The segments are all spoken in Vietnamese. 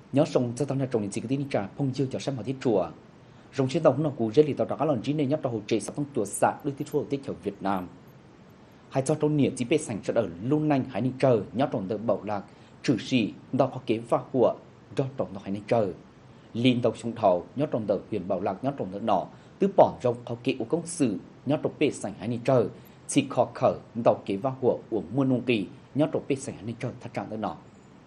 nhớ sông cho tao là trồng chỉ cái tin trả phong chiêu cho xem mà thiết chùa rồng trên tàu nó cú rất là tàu đó lần chín này nhớ tàu hồ chế sắp tăng chùa sạ đưa thiết chùa tiết chầu Việt Nam hai cho trong nhiệt chỉ biết sành cho ở luôn nanh hải ninh chờ nhớ trồng từ bậu lạc trừ sĩ đào có kế và của do trồng tàu hải ninh chờ liên tàu sông thầu nhớ trồng từ huyện bảo lạc nhớ trồng từ nọ tứ bỏ rồng có kế của công sự nhớ trồng biết sành hải ninh chờ chỉ khó khởi tàu kế và của muôn nông kỳ nhớ trồng biết sành hải ninh chờ thắt trạng từ nọ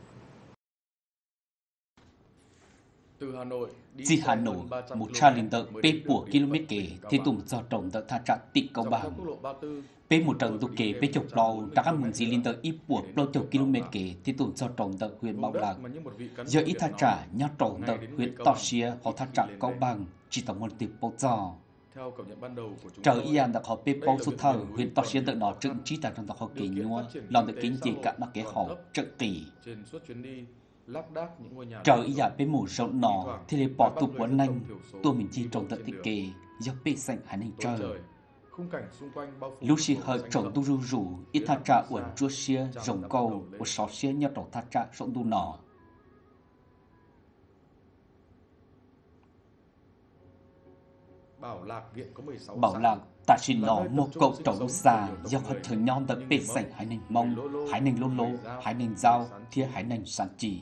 Di Hà Nội, một tra liên tợ P của km kể thì tùm do trồng tợ tha trạng tị cầu bảng. P một trận tụ kể P chục lò đã các mừng gì liên tợ ít của lâu chục km kể thì tùm do trồng tợ huyện Bảo Lạc. Giờ ít tha trả nhá trồng tợ huyện Tò Xia họ tha trạng cầu bảng chỉ tầm một tiệp bốc giò. Trở yên đã có P bao số thờ huyện Tò Xia tợ nó trưng trí tại trong tờ họ kể nhua lòng tợ kính gì cả nó kế họ trận kỳ. Trời ý giả bên mù rộng nọ thì lấy bỏ tụ quấn nanh tôi mình chi trồng tận thiết kế do bê xanh hải ninh trời lúc xì hơi trồng tu ru rủ ít tha trả uẩn chua xia rồng câu của sáu xia nhau trồng tha trả rộng tu nọ Bảo Lạc ta xin nó một cậu trồng già do họ thường nhon tận bê xanh hải ninh mông hải ninh lô lô hải ninh giao thia hải ninh sản chỉ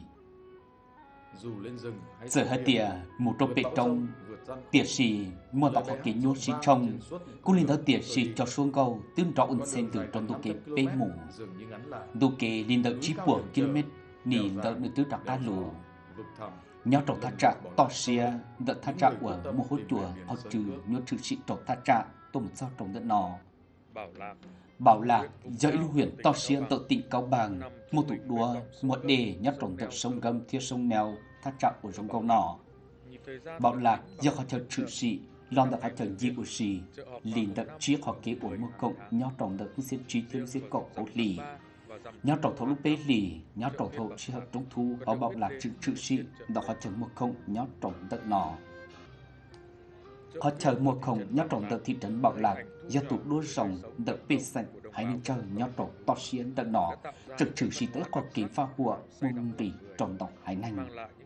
giờ hai tia một trong bê trong tiệt sĩ mua tao có kỹ nhốt xí trong cú linh đó tiệt sĩ cho xuống câu tương rõ ôn sen từ trong tu kê bê mù tu kê linh đó chỉ buộc km nỉ đó được tứ đặc ca lù nhớ trong thắt trạng to xia đợt thắt trạng của một hốt chùa họ trừ nhốt trừ sĩ trong thắt trạng tôi một sao trong đợt nọ Bảo Lạc dãy lưu huyện to xia tự tị cao bằng một tụ đua một đề nhắc trong tận sông gầm thiết sông nèo thắt trạng của sông câu nọ Bảo Lạc do họ chờ trừ sĩ lòng đặc hai chờ dị của sĩ liền đặc chiếc họ kế của một cộng nhớ trong tận giết trí thêm giết cậu ổ lì nhớ trong thấu lúc bê lì nhớ trong thấu chi hợp trong thu ở Bảo Lạc trừ sĩ đó họ chờ một cộng nhớ trong tận nọ họ chờ một không nhớ trong tận thị trấn Bảo Lạc do tụ đua rồng đợt bê xanh hãy nên chờ nhớ trong to xiên đợt nọ trực trừ sĩ tới có kỳ pha hùa buông rì trong tộc hải nành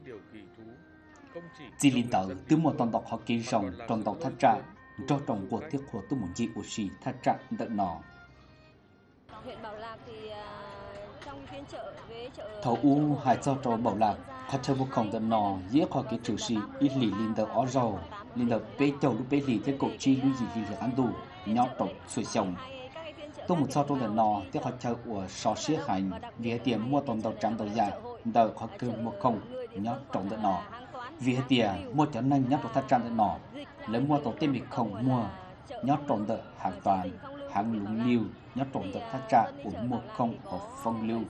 chỉ liên tờ từ một toàn tộc họ kỳ rồng trong tộc thắt trạng cho trồng của thiết của từ một dị của sĩ thắt trạng đợt nọ huyện Bảo Lạc thì trong phiên chợ với chợ thấu u hải cho trò Bảo Lạc họ chờ một không đợt nọ dễ có cái trừ sĩ ít lì liên tờ ó rầu liên tờ bê châu lúc bê lì thế cổ chi lưu gì lì ăn đủ nhót trộn xuôi sông tôi một sau trong đợt nọ tiếc họ chờ của sò xía hành vì tiền mua tôm tàu trắng tàu dài đợt họ kêu một không nhót trong đợt nọ vì tiền mua cho nên nhót thắt trăng đợt nọ lấy mua tàu tên bị không mua nhót trong đợt hàng toàn hàng lũng liu nhót trong đợt thắt trăng của một không ở phong lưu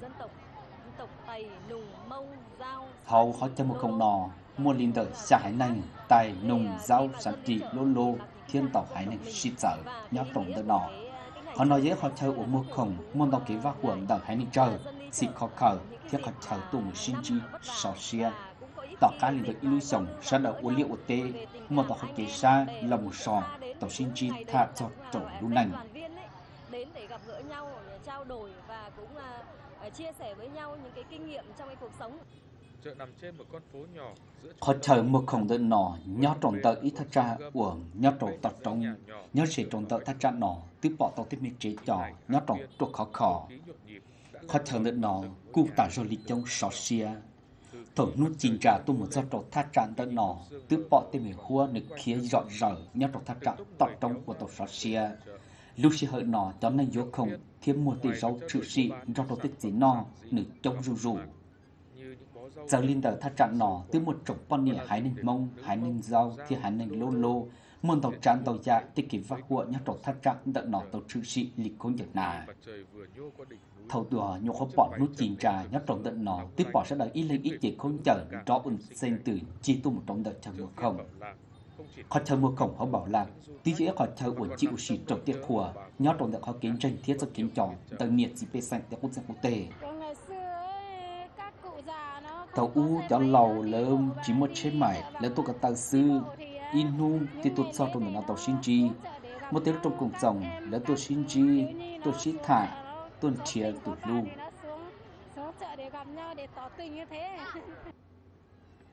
hậu họ chờ một không nọ mua linh đợt xa hải nành tài nùng rau sản trị lô lô thiên tàu hải nành xịt sở nhót trong đợt nọ họ nói dễ họ chơi uống một khổng môn tàu kế vác quần đảo hải ninh trời xịt khó khởi thiết họ chơi tùng sinh chi sò xia tàu cá liền được illusion sẽ đỡ uống liệu tê môn tàu họ kế xa là một sò tàu sinh chi thả cho trổ lưu nành đến để gặp gỡ nhau để trao đổi và cũng chia sẻ với nhau những cái kinh nghiệm trong cái cuộc sống. Chợ nằm trên một con phố nhỏ giữa họ chờ một khổng đơn nọ nhớ tròn tờ ít thắt ra của nhớ tròn tờ trong nhớ sẽ tròn tờ thắt ra nọ tiếp bỏ tàu tiếp miệt chế trò nhớ tròn trục khó khó họ chờ đơn nọ cụ tả rồi lịch trong sò xia thổi nút chín trà tu một giọt tròn thắt ra đơn nọ tiếp bỏ tiếp miệt hua nực khía dọn dở nhớ tròn thắt ra tọt trong của tàu sò xia lúc xí hơi nọ cho nên vô không thêm một tỷ rau trừ sĩ do tàu tích gì nọ nực trong rù rù giờ linh tờ thắt trạng nọ từ một chục con nĩa hải ninh mông hải ninh rau thì hải ninh lô lô môn tàu tràn tàu dạ tích kỷ vác của nhắc trộn thắt trạng đợt nọ tàu trừ sĩ lịch khốn nhật nà thầu đùa nhô khó bỏ nút chín trà nhắc trộn đợt nọ tiếp bỏ sẽ đợi ít lên ít chỉ khốn chở rõ ẩn sinh từ chi tu một trong đợt chờ một không họ chờ một cổng họ Bảo Lạc tí dễ họ chờ uẩn chịu xỉ trộn tiết khùa nhắc trộn đợt họ kiến tranh thiết cho kiến tròn tờ nhiệt gì bê xanh tại quốc gia quốc tế tàu u cho lầu lơm chỉ một trên mày lấy tôi cái tàu sư in nung thì tôi sau trong nó tàu xin chi một tiếng trong cùng dòng lấy tôi xin chi tôi xin thả tôi chia tụt lu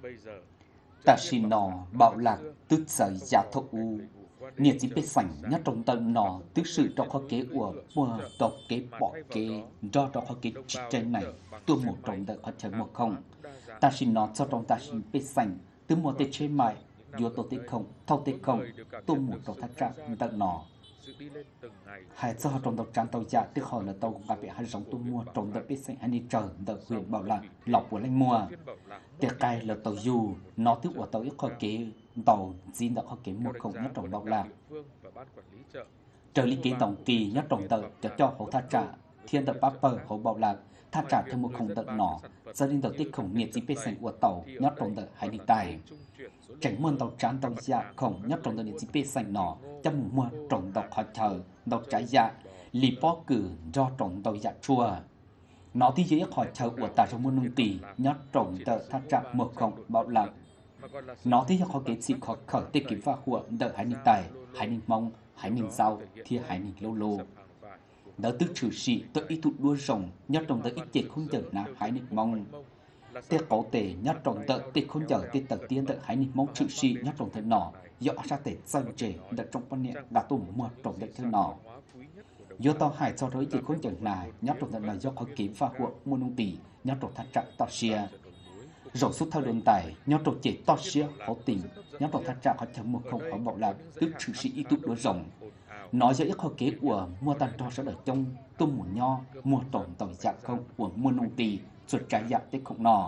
ta xin nó bảo lạc tức sở giá thụ u nhiệt chỉ biết sảnh nhất trong tận nó tức sự trong khó kế của mùa đọc kế bỏ kế do trong khó kế chỉ trên này tôi một trong đợt khó chơi một không ta xin nó cho trong ta xin biết sảnh từ mùa tết trên mại vô tổ tết không thâu tết không tôi một trong thắt trạng tận nó hai do trong đợt tràn tàu dạ tức hỏi là tàu gặp bị hai giống tôi mua trong đợt biết sảnh hai đi chờ đợt huyện bảo lạc lọc của lanh mua tiệc cài là tàu dù nó tức của tàu ít khó kế tàu xin đã khó kế một không nhất trong bảo lạc trở lý kế tổng kỳ nhất trong tờ cho hậu thắt trả thiên tập bắp bờ hậu bảo lạc thắt trả thêm một không tận nọ gia đình tàu tích khổng nhiệt chỉ biết sảnh của tàu nhất trong tờ hai đi tài tránh mơn tàu trán tàu dạ khổng nhất trong tờ nhiệt chỉ biết sảnh nọ trong mùa mưa trong tàu khó chờ tàu trái dạ lì bó cử do trong tàu dạ chua nó thì dễ khỏi chờ của ta trong môn nông tỷ nhất trong tờ thắt trả một không bảo lạc nó thì khó kết sĩ khó khởi tiết kiểm phá của đợi hai ninh tài hai ninh mong hai ninh giao thì hai ninh lô lô đỡ tức trừ sĩ tự ý tụt đua rồng nhất trong tờ ít chết không chờ nào hai ninh mong tiết cổ tệ nhất trong tờ tiết không chờ tiết tờ tiên tờ hai ninh mong trừ sĩ nhất trong tờ nọ do ra tệ dân trề đợt trong quan niệm đã tụm mua trong đợt thứ nọ do tao hải cho đối chỉ không chẳng là nhất trong tận là do khó kiếm pha của môn nông tỷ nhất trong thắt trạng to xia rồi xuất theo đơn tài nhất trong chỉ to xia khó tình nhất trong thắt trạng khó chấm một không khó bảo lạc tức trừ sĩ ít tụ đối rồng nói do ít khó kế của mua tan to sẽ ở trong tung một nho mua trộn tỏi dạng không của môn nông tỷ xuất trái dạng tích không nọ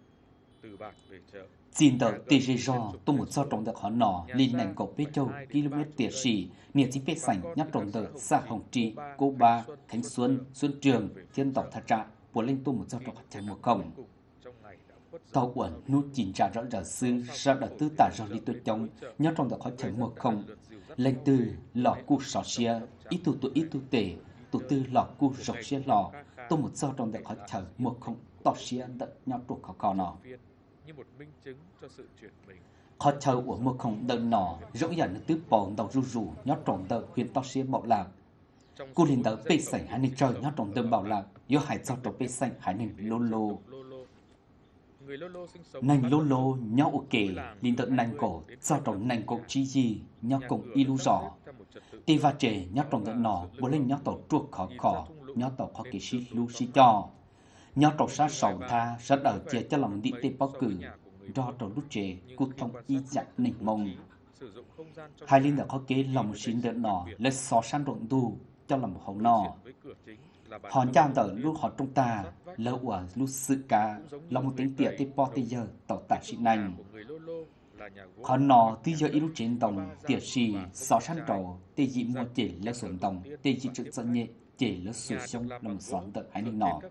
xin tờ tê dê do tôi một do trong tờ khó nọ lên nành cổ bê châu km tiệt sĩ nhiệt chỉ bê sảnh nhất trong tờ xa hồng trị cô ba khánh xuân xuân trường thiên tộc thạch trạng của linh tôi một do trong trái một không tàu uẩn nút chỉnh trả rõ ràng sư ra đợt tư tả do đi tôi chống nhất trong tờ khó trái một không lên từ lọ cu sọ xia ít tu tể tụ tư lọ cu rọc xia lọ tôi một do trong tờ khó trái một không tỏ xia đợt nhau trục khó nọ như một minh chứng cho sự chuyển mình. Khó chờ của một không đơn nọ rỗ dần tứ bò đầu rù rù nhót trồng tờ huyện to xía bảo lạc cô liền tờ bê sảnh hai nên trời nhót trồng tờ bảo lạc do hải do trồng bê sảnh hai nên lô lô nành lô lô nhau ok liền tờ nành cổ do trồng nành cổ chi gì nhau cùng y lu giỏ tì va trề nhót trồng tờ nọ bố lên nhót tổ chuột khó nhót tổ khó kỳ xí lu xí cho nhau trâu sát sầu tha sát ở chè cho lòng đi tê bao cử do trâu đút chè cút thông y dặn nỉnh mông hai linh đã có kế lòng xin đợt nọ lấy xó san rộn tu cho lòng hậu nọ hòn trang tờ lúc họ trong ta lỡ ủa lúc sự ca lòng một tính tiện tê bao tê giờ tàu tả sĩ nành hòn nọ tí giờ ít lúc trên đồng tiệt xì xó san trâu tê dị mua chè lỡ xuân đồng tê dị trực dẫn nhẹ chè lỡ sủi sông lòng xóm tờ hai linh nọ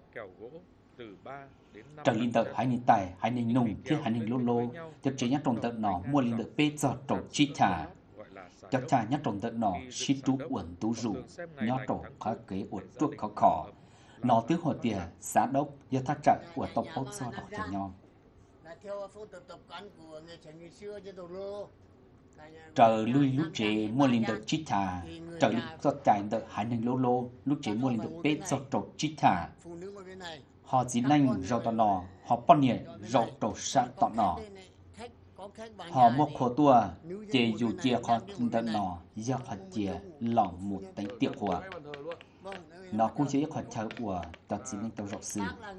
trở linh tờ hai ninh tài hai ninh nung thiết hai ninh lô lô cho chế nhắc trong tờ nọ mua linh tờ bê giờ trổ chi trả cho cha nhắc trong tờ nọ chi trú uẩn tú rủ nhó trổ khó kế uẩn chuột khó khó nó tứ hồ tìa xã đốc do thác trạng của tộc ốc do đỏ cho nhau trở lui lúc chế mua linh tờ chi trả trở linh do trải tờ hai ninh lô lô lúc chế mua linh tờ bê giờ trổ chi trả họ chỉ nành rau tọt nọ họ bón nhẹ rau trổ sát tọt nọ họ một khổ tua chè dù chia họ tọt nọ do họ chia lòng một tay tiệc hòa nó cũng chỉ họ chờ của tọt chỉ nành tàu rau sư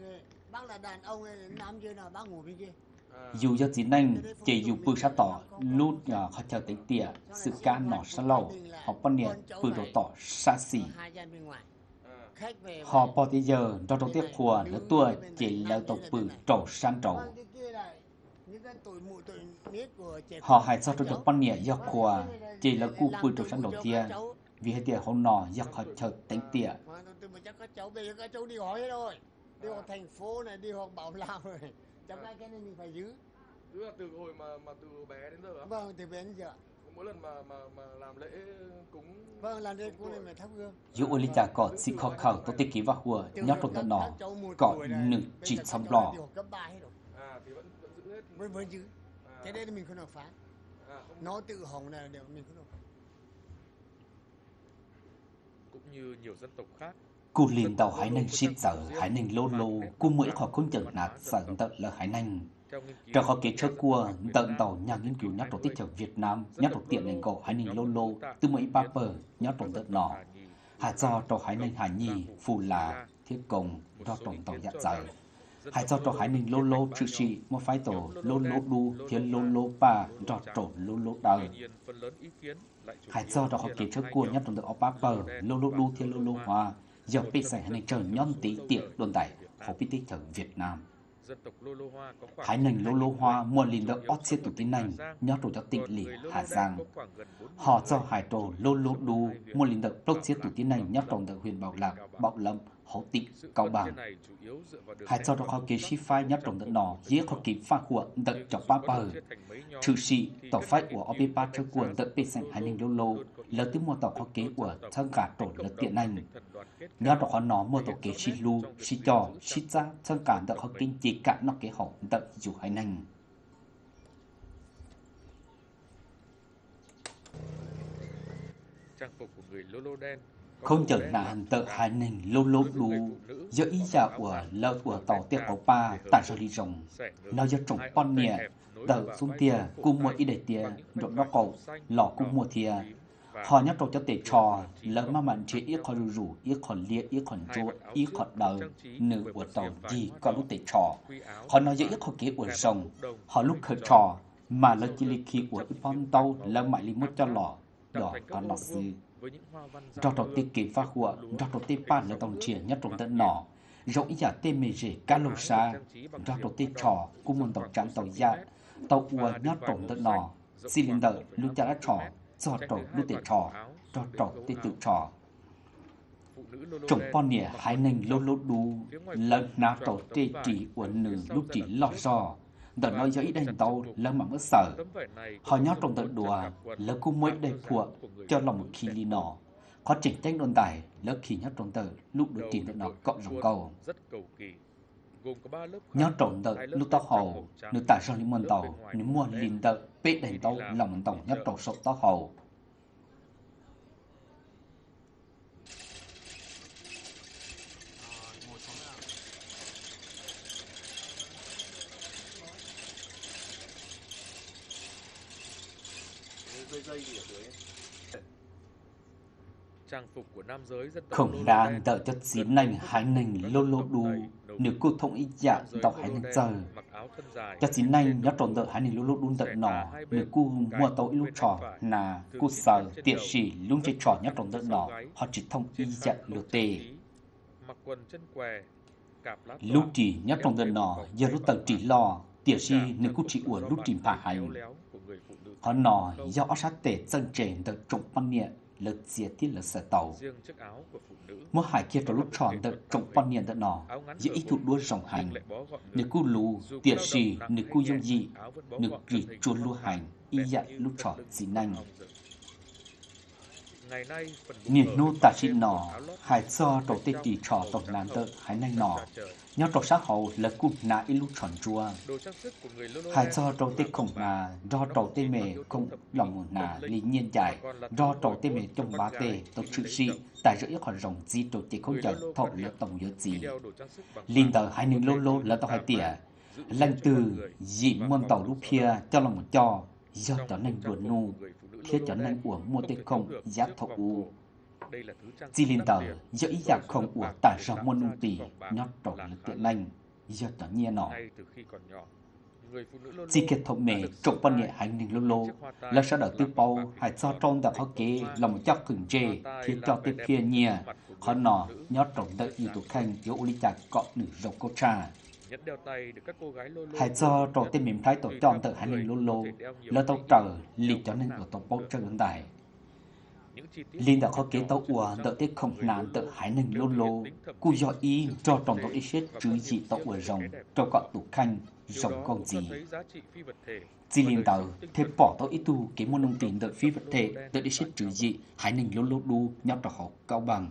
dù do chỉ nành chè dù bự sát tỏ lút họ chờ tay tiệc sự cá nọ sát lâu họ bón nhẹ bự đồ tỏ sát xì họ bỏ tới giờ cho trong tiết khua lỡ tua chỉ là tộc bự trổ sang trổ họ hãy cho trong quan niệm do khua chỉ là cu bự trổ sang đầu tiên vì hai tiệt hôm nọ do họ chờ tính tiệt đi học thành phố này đi học Bảo Lạc rồi trong cái này mình phải giữ từ hồi mà từ bé đến giờ á? Vâng, từ bé đến giờ. Mỗi lần mà làm lễ cúng vâng làm lễ cúng này mà thắp hương dù ô lý trả có xì khó khẩu tôi tích ký vào hùa nhót trong tận nọ có nữ chỉ xong lò vẫn giữ cái đấy mình không được phá nó tự hỏng này đều mình không được phá cũng như nhiều dân tộc khác cô liền tàu hải nành xịt dở hải nành lô lô cô mỗi khỏi không chừng nạt sợ tận là hải nành Trở khó kế trước của tận tàu nhà nghiên cứu nhắc tổ tích ở Việt Nam, nhắc tổ tiện nền cổ hai nền lô lô, từ mấy ba bờ, nhắc tổ tận nọ. Hà do tổ hai nền hà nhi, phù là, thiết công, do tổng tàu dạ giải. Hà do tổ hai nền lô lô, trừ sĩ, một phái tổ, lô lô đu, thiên lô lô ba, do tổ lô lô đờ. Hà do tổ khó kế trước của nhắc tổ tận ở ba bờ, lô lô đu, thiên lô lô hoa, giờ bị xảy hai nền trời nhon tí tiện đồn tải, hồ bí tích ở Việt Nam. Hai nền lô lô hoa mua liền đỡ ót xếp tủ tin nành, nhớ tổ cho tỉnh lì Hà Giang. Họ cho hải tổ lô lô đu mua liền đỡ đốt xếp tủ tin nành nhớ tổ đỡ huyền Bảo Lạc, Bảo Lâm, Hậu Tịnh, Cao Bằng. Hải cho đó khó kế sĩ phai nhớ tổ đỡ nọ, dễ khó kịp pha của đỡ cho ba bờ. Trừ sĩ tổ phái của OP3 cho quần đỡ bê sảnh hai nền lô lô, lỡ tới mua tổ khó kế của thân cả tổ lỡ tiện nành. Nhớ tổ khó nó mua tổ kế sĩ lưu, sĩ trò, sĩ ra, thân cả đỡ khó kinh chỉ cả nó kế hậu đỡ dù hai nành. Trang phục của người lô lô đen Không chở nạn tợ hai nền lô lô đu, giờ ý giả của lỡ của tàu tiết ổ ba tại sở lý rồng. Nó giờ trồng con nhẹ, tợ xuống tia, cung mua ý đầy tia, đột nó cầu, lọ cung mua thìa. Họ nhắc trò cho tệ trò, lỡ mà mạnh chế ít khỏi rủ, ít khỏi lia, ít khỏi rô, ít khỏi đờ, nữ của tàu gì có lúc tệ trò. Họ nói giờ ít khỏi kế của rồng, họ lúc khởi trò, mà lỡ chỉ lý khí của ít phong tàu, lỡ mãi lý mất cho lọ, đỏ còn lọ sư. Cho trò tê kế phá hụa, cho trò tê bản là tổng triển nhất trong tận nọ. Rộng ý giả tê mê rể cá lô xa, cho trò tê trò, cũng muốn tàu trạm tàu dạ, tàu ua nhất trong tận nọ. Xin lên đợi, lúc chả đã trò, cho trò lúc tê trò, cho trò tê tự trò. Trồng con nẻ hai nền lô lô đu, lần nào trò tê chỉ của nữ lúc chỉ lọ giò. Đợt nói giấy đành tàu lỡ mà mất sở. Họ nhóc trong tận đùa lỡ cũng mới đầy phụa cho lòng một khi ly nọ. Khó chỉnh tranh đồn tải lỡ khi nhóc trong tờ lúc đối tiền tận nó cộng rộng cầu. Nhóc trong tờ lúc tao hầu, nếu tại sao lý môn tàu, nếu mua linh tờ, bế đành tàu lòng môn tàu nhóc trong sổ tao hầu. Trang phục của nam giới dân tộc Khổng đàn đợi cho chín nành hai nành lô lô đu. Nếu cô thông ý dạng tàu hai nành giờ. Cho chín nành nhớ trộn đợi hai nành lô lô đu đợi nọ. Nếu cô mua tàu ý lúc trò là cô sợ tiệt sĩ lúc chơi trò nhớ trộn đợi nọ. Họ chỉ thông ý dạng lô tê. Lúc chỉ nhớ trộn đợi nọ. Giờ lúc tàu chỉ lo. Tiệt sĩ nếu cô chỉ ủa lúc chỉ phá hành. Họ nọ do sát tệ dân trẻ đợi trộn văn nhẹ. Lợt dìa tiết lợt sở tàu. Mỗi hải kia trong lúc tròn đợi trọng quan niệm đợi nọ. Dĩ ý thụ đua rộng hành. Nếu cô lù, tiệt sĩ, nếu cô dung dị. Nếu rỉ chuôn lưu hành. Y dạy lúc tròn dĩ nành. Niên nô tà trị nọ. Hải do trổ tê tỷ trò tổng nàn đợi hải nành nọ. Nhau trò sát hậu là cụt nà y lúc tròn chua. Hải do trò tê khổng nà. Do trò tê mề không lòng nà lý nhiên dài. Do trò tê mề trong bá tê tổ trự sĩ. Tại giữa còn rồng gì trò tê không chẳng thọ lỡ tổng nhớ gì. Linh tờ hai nền lô lô là tàu hai tỉa. Lành từ dị môn tàu lúc kia cho lòng một cho. Do cho nành buồn nụ. Thiết cho nành uổng mua tê không giác thọ u. Chỉ linh tờ do ý dạng không của tả ra môn nung tỷ nhót trổ lực tiện lành do tỏ nhẹ nọ. Chỉ kết thúc mẹ trộn quan nhẹ hành nình lô lô là sau đó tư bao hãy cho trông đã khó kế là một chắc cứng chê thiết cho tiếp kia nhẹ khó nọ nhót trộn đợi yếu tố khanh yếu lý chạc cọ nữ rộng cô trà. Hãy cho trộn tên mềm thái tổ tròn tự hành nình lô lô là tàu trở lì cho nên ở tổ bốc trở ứng đài. Linh đã khó kế tàu ua đợi tết không nán tự hải nình lô lô. Cô do ý cho trọng tàu ít xếp chứ dị tàu ua rồng cho gọn tủ khanh rồng con gì. Chỉ linh tàu thế bỏ tàu ít tu kế môn nông tiền đợi phi vật thể đợi ít xếp chứ dị hải nình lô lô đu nhau trò họ Cao Bằng.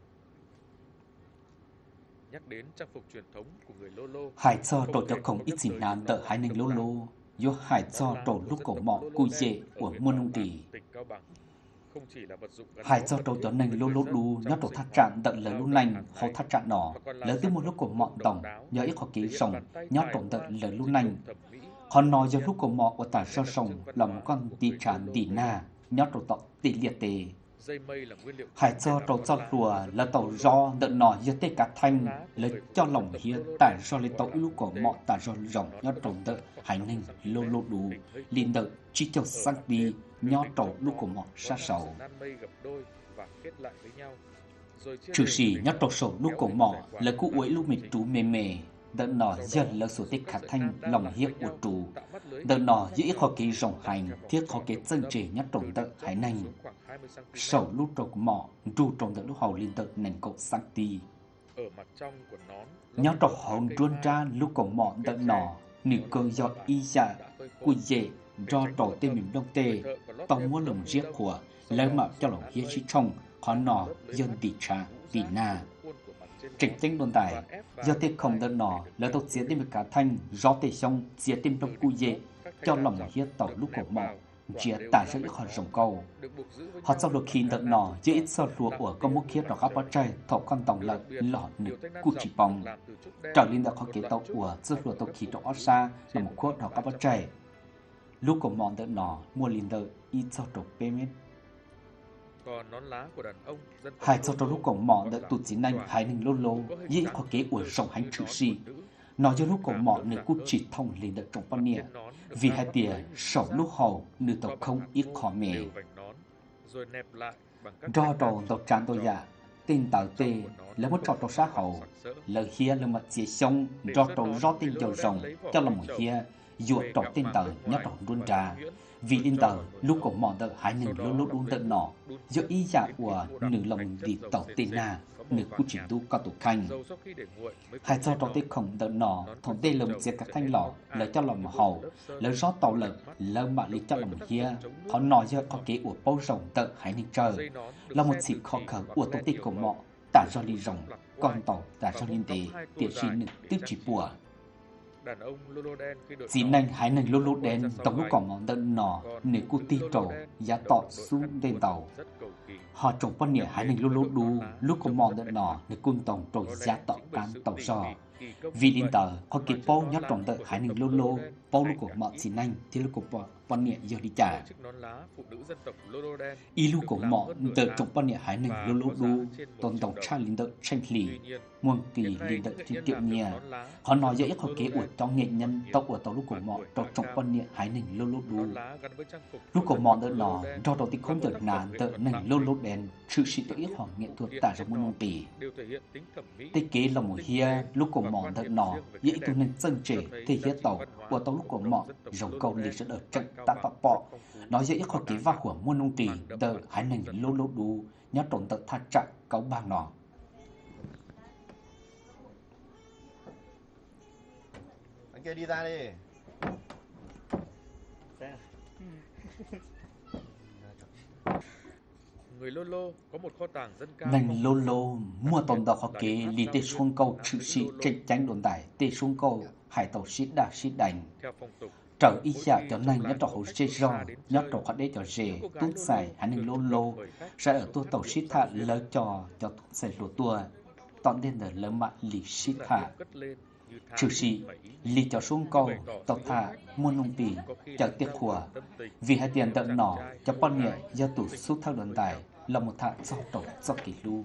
Hải cho trổ cho không ít gì nán đợi hải nình lô lô. Do hải cho trổ lúc cổ mọ cùi dệ của môn nông tỷ. hai cho trâu cho nành lô lô đu nhớ trâu thắt trạng đợi lời lô nành hậu thắt trạng nọ lời từ một lúc của mọn tổng nhớ ít khó ký rồng nhớ trâu đợi lời lô nành còn nói giờ lúc của mọ của tả sơ sồng lòng con tì tràn tì na nhớ trâu tọ tì liệt tề hai cho trâu cho lùa là tàu do đợi nọ giờ tê cả thanh lấy cho lòng hiến tả do lấy tàu lúc của mọ tả do rồng nhớ trâu đợi hai nành lô lô đu liền đợi chỉ cho sang đi nhớ trâu lúc của mọ sát sầu trừ sĩ nhớ trâu sầu lúc của mọ là cụ uế lúc mình trú mê mê đợt nọ dần là số tích khả thanh lòng hiệp của trù đợt nọ dĩ khó ký rồng hành thiết khó ký chân chế nhất trồng đợt hải nành sầu lúc trâu của mọ trù trồng đợt lúc hầu liên đợt nành cậu sang ti nhớ trâu hồn truôn ra lúc của mọ đợt nọ nữ cơ do y dạ quy dệ do trâu tên mình đông tê tao muốn lồng riết của lấy mạo cho lòng hiệp sĩ trong khó nọ dân tỉ trà tỉ na trịnh tinh đồn tài do tiết không đơn nọ là tôi diễn đến một cả thanh do tề xong diễn đến trong cu dệ cho lòng hiết tàu lúc của mọ chia tả cho ít khỏi rồng câu họ sau đôi khi đơn nọ giữa ít sơ lúa của con mốc hiết đó các bác trai thọ con tàu lợn lọ nực cu chỉ bóng trở lên đã có kế tàu của giữa lúa tàu khí trong ót xa là một khuất đó các bác trai lúc của mọ đơn nọ mua lên đợi ít sơ trục bê mết hai cho trong lúc còn mỏ đợi tụt dính anh hai nâng lô lô dĩ có kế của rồng hành trừ si nói cho lúc còn mỏ nửa cút chỉ thông lên đợi trong bao nịa vì hai tìa sổ lúc hầu nửa tàu không ít khó mề do đầu tàu tràn tôi dạ tên tàu tê là một trò tàu xã hầu lời hia là mặt dễ xong do tàu do tên dầu rồng cho lòng hia dụa trò tên tàu nhắc trò luôn ra vì in tờ lúc của mỏ đợi hai nửa lô lô đun tận nọ do ý dạ của nửa lòng đi tàu tên na nửa cú chỉ tu có tổ khanh hai cho tàu tên khổng tận nọ thằng tên lồng diệt các thanh lọ lấy cho lòng hầu lấy rót tàu lợn lấy mạng lấy cho lòng hia họ nói do có kế của bao rồng tận hai nửa trời là một sự khó khăn của tổ tên của mỏ tả do đi rồng con tàu tả do liên tế tiệt sĩ nửa tiếp chỉ bùa dĩ nành hai nành lô lô đen tổng lúc còn mỏng đơn nọ nếu cô ti trổ giá tọ xuống tên tàu họ trồng con nẻ hai nành lô lô đu lúc còn mỏng đơn nọ nếu cung tổng trổ giá tọ can tàu sò vì đến tờ họ kịp bao nhát trồng đợi hai nành lô lô bao lúc của mọ dĩ nành thì lúc của con nẻ giờ đi trả y lúc của mọ đợi trồng con nẻ hai nành lô lô đu tôn tổng cha linh đợi tranh lì muôn kỳ linh đợi trên tiệu nhà họ nói dễ họ kế của trong nghệ nhân tàu của tàu lúc của mọ trồng con nẻ hai nành lô lô đu lúc của mọ đợi nọ do đầu tiên không đợi nàn đợi nành lô lô đen sự sĩ tự ít họ nghệ thuật tả ra muôn tỷ tây kế là một hia lúc của mọ đợi nọ dễ tu nên chân trẻ thì hia tàu của tàu lúc của mọ rồng câu liền sẽ ở trận tạ bạc bọ nói dễ họ kế va của muôn nông tỷ đợi hai nành lô lô đu nhớ trộn tận tha trạng cáo bang nọ anh kia đi ra đi. Người Lô Lô có một kho tàng dân ca. Ngành Lô Lô mua tồn đào họ kế lý tê xuống câu chữ sĩ tranh tránh đồn đại tê xuống câu hải tàu xít đà xít đành trở ý dạ cho nên nhất trò hồ xê rong nhất trò khoát đế cho rề tút xài hắn nên Lô Lô sẽ ở tua tàu xít thạ lỡ cho thuốc xài lúa tua tọn đến ở lỡ mạng lì xít thạ trừ sĩ lý cho xuống câu tàu thạ mua nông bì chở tiết khủa vì hai tiền đợn nọ cho con nhẹ do tủ suốt theo đồn tài là một thạ do tổ do kỷ lưu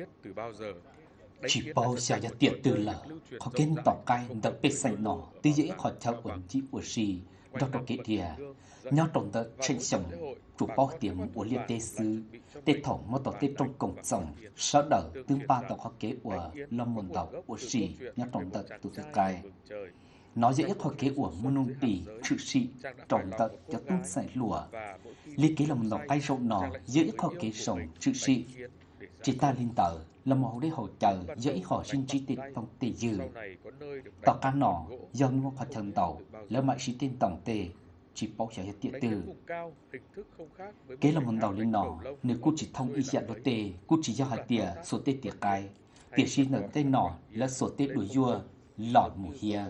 từ bao giờ. Chỉ bao giờ ya tiệt từ là họ kiến tỏ cái đợt bê xanh nọ tí dễ khỏi theo ổn chí của sĩ đó trong kế địa nhau trong đợt tranh sống chủ bao tiệm của liên tế sư tế thống mà tỏ tế trong cổng dòng sau đợt tương ba tỏ họ kế của lâm môn đầu của sĩ nhau trong đợt từ thứ cài nó dễ khỏi kế của môn nông tỷ trự sĩ trong đợt cho tung giải lùa lý kế là một lòng cái rộng nọ dễ khỏi kế sống trự sĩ chỉ ta liên tờ là một để hỗ trợ dễ họ sinh trí tiết tổng tề dư tàu cá nọ do mua hoạt thần tàu lỡ mãi sĩ tên tổng tề chỉ bảo trợ tiệt từ kế là một tàu lên nọ nếu cô chỉ thông ý dạng đồ tề cô chỉ do hạt tỉa số tê tiệt cái tỉa xin ở tên nọ là số tê đuổi vua lọt mù hia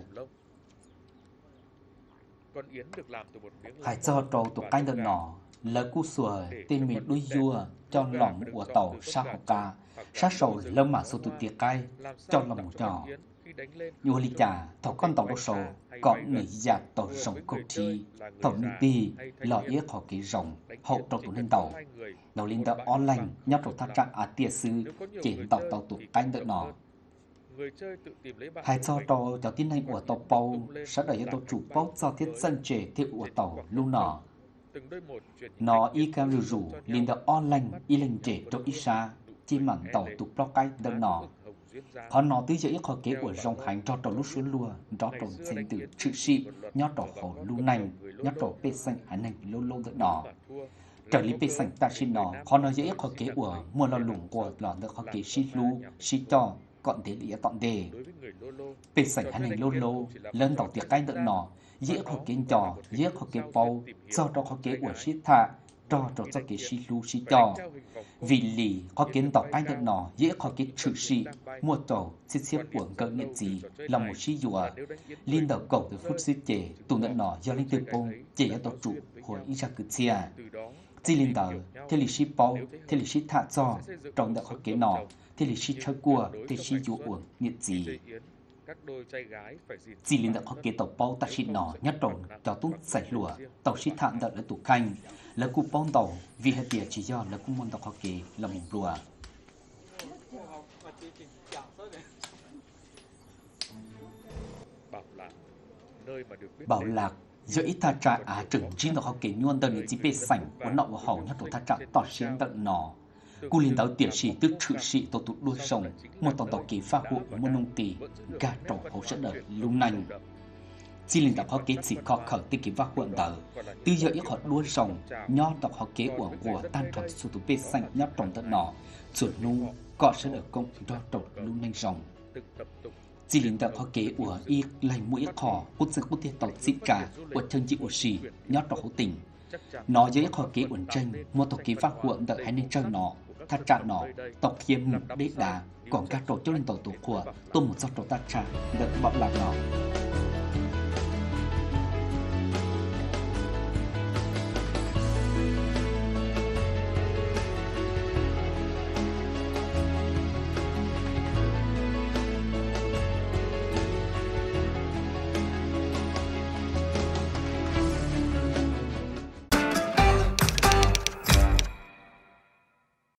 hãy cho trâu tụ cái đơn nọ là cú sủa tên mình đuôi vua cho lòng của tàu sa học ca sát sầu lâm mà số tụ tiệt cái cho lòng một nhỏ yêu lý trả thầu con tàu đô sầu có người già tàu rồng câu trí tàu ninh ti lọ yết họ ký rồng hậu trâu tụ lên tàu đầu lên tàu online nhóc trâu thắt trạng tia sư chỉ tàu tụ canh đợi nọ hai cho trâu cho tin hành của tàu bao sẽ đợi tàu chủ bao cho thiết dân trẻ thiết của tàu luôn nọ nó y cao rủ lên tàu online y lên trẻ cho ít xa chỉ mặn tàu tụ bao cái đợi nọ họ nói tới dễ khó kế của dòng hành cho trò lúc xuống lùa cho trò sinh từ chữ sĩ nhó trò khổ lưu nành nhó trò bê xanh ảnh nành lô lô đỡ nọ trở lý bê xanh ta xin nọ họ nói dễ khó kế của mua lo lủng của lọ được khó kế xí lưu xí cho còn thế lý tọn đề bê xanh ảnh nành lô lô lên tàu tiệc cái đỡ nọ dễ khó kế trò dễ khó kế bao do trò khó kế của xí thạ cho cái xí lưu xí cho vì lý có kiến tỏ cái đợt nọ dễ có cái trừ sĩ mua tổ xếp xếp của cỡ nghiện gì là một xí dùa liên đầu cầu từ phút xếp chế tù đợt nọ do linh tư bông chế cho tổ trụ của ý ra cử chia chỉ liên đầu thế lý xí bao thế lý xí thạ cho trong đợt có cái nọ thế lý xí chơi cua thế xí dùa uổng nghiện gì chỉ liên đạo có kế tàu bao ta xin nọ nhất tròn cho tung sạch lùa tàu xí thạm đợt là tụ canh là cụ bao tàu vì hệ địa chỉ do là cụ môn tàu có kế là mùng lùa bảo lạc do ít tha trả trừng chín tàu có kế nhuận đơn chỉ bê sảnh của nọ và hậu nhất tàu tha trả tỏ xuyên tận nọ cú liên tàu tiền sĩ tức trự sĩ tàu tụ đuôi sông một tàu kỳ pha hộ môn nông tỷ gà trổ hậu sẽ đợi lung nành chỉ liên tàu có kế chỉ có khởi tư kỳ pha hộ tàu từ giờ ít họ đuôi sông nho tàu có kế của tan tròn số tụ bê xanh nhóc trồng tận nọ chuột nu có sẽ đợi công do trổ lung nành rồng chỉ liên tàu có kế của y lành mũi khò bút sức bút tiết tàu xịt cả của chân chị của sĩ nhóc trổ hậu tỉnh nó dễ khó kế ổn tranh mua tàu kế phát huộn đợi hay nên chơi nó thắt trạng nó tàu khiêm mục đế đá còn các trò cho lên tàu tổ của tôi một giọt trò tắt trà đợi bọc lạc nó